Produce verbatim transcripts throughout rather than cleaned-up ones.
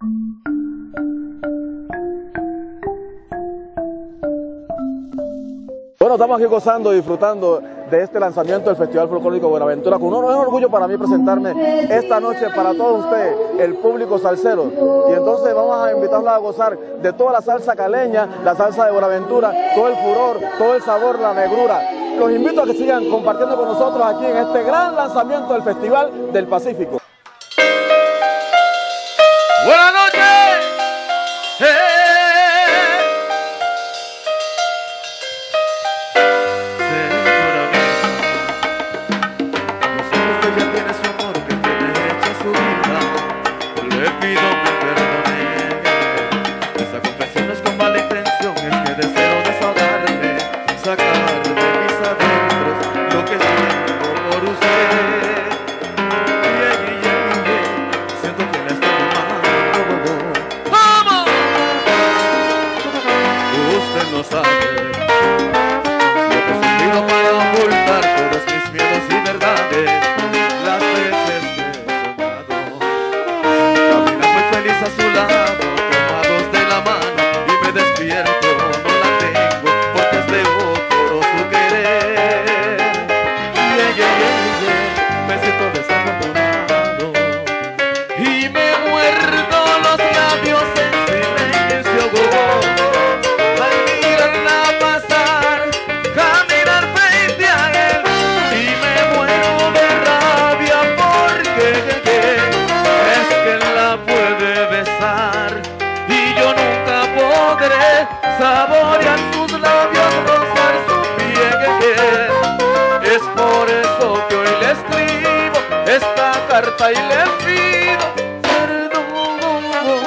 Bueno, estamos aquí gozando y disfrutando de este lanzamiento del Festival Folclórico Buenaventura. Con un, es un orgullo para mí presentarme esta noche para todos ustedes, el público salsero. Y entonces vamos a invitarlos a gozar de toda la salsa caleña, la salsa de Buenaventura, todo el furor, todo el sabor, la negrura. Los invito a que sigan compartiendo con nosotros aquí en este gran lanzamiento del Festival del Pacífico. Buenas noches. ¡Eh! Saborear sus labios, rozar su piel. Es por eso que hoy le escribo esta carta y le pido perdón.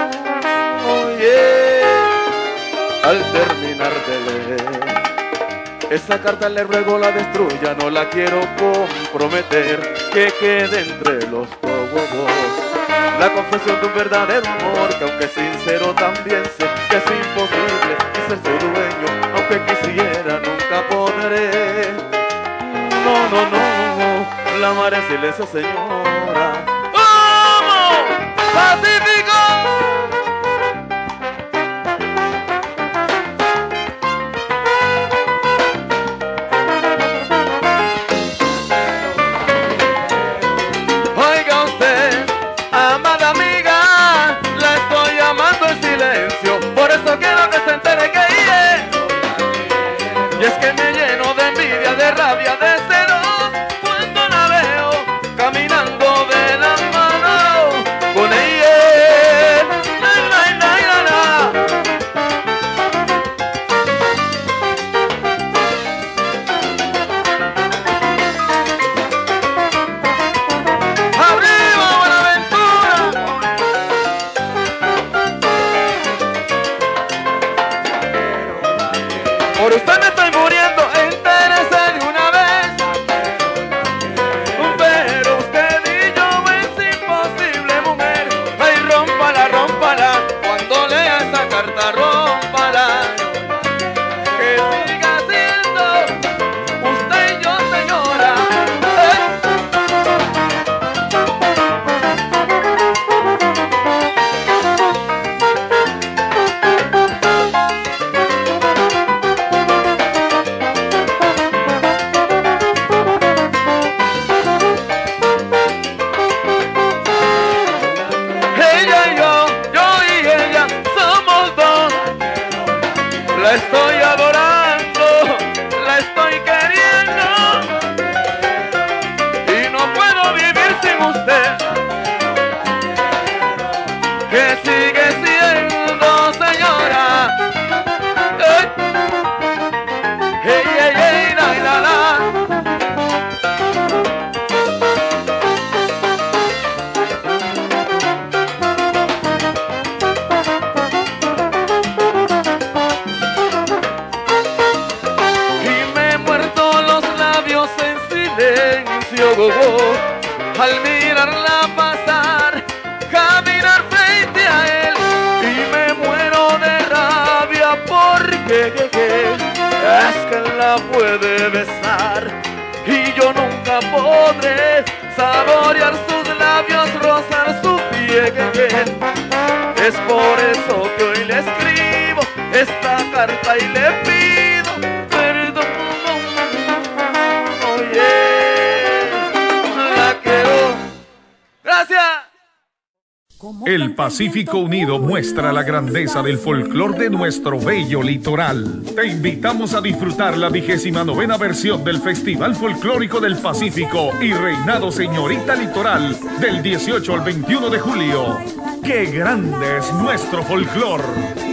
Oye, al terminar de leer esa carta le ruego la destruya, no la quiero comprometer, que quede entre los dos la confesión de un verdadero amor, que aunque sincero también sé que es imposible ser su dueño, aunque quisiera nunca podré. No, no, no, la amaré en silencio, señora. ¡Vamos! ¡Pacífico! Por usted me estoy muriendo, entérese de una vez. Pero usted y yo es imposible, mujer. Ay, rómpala, rómpala, cuando lea esa carta, rómpala. Que siga siendo usted y yo, señora. La estoy adorando, la estoy queriendo y no puedo vivir sin usted, que sigue siendo señora. Hey, hey, hey, hey, la, la, la. Go, go, al mirarla pasar, caminar frente a él, y me muero de rabia porque que, que, es que la puede besar y yo nunca podré saborear sus labios, rozar su piel, que, que, Es por eso que hoy le escribo esta carta y le pido perdón. Oye, la quiero. Gracias. El Pacífico Unido muestra la grandeza del folclor de nuestro bello litoral. Te invitamos a disfrutar la vigésima novena versión del Festival Folclórico del Pacífico y Reinado Señorita Litoral del dieciocho al veintiuno de julio. ¡Qué grande es nuestro folclor!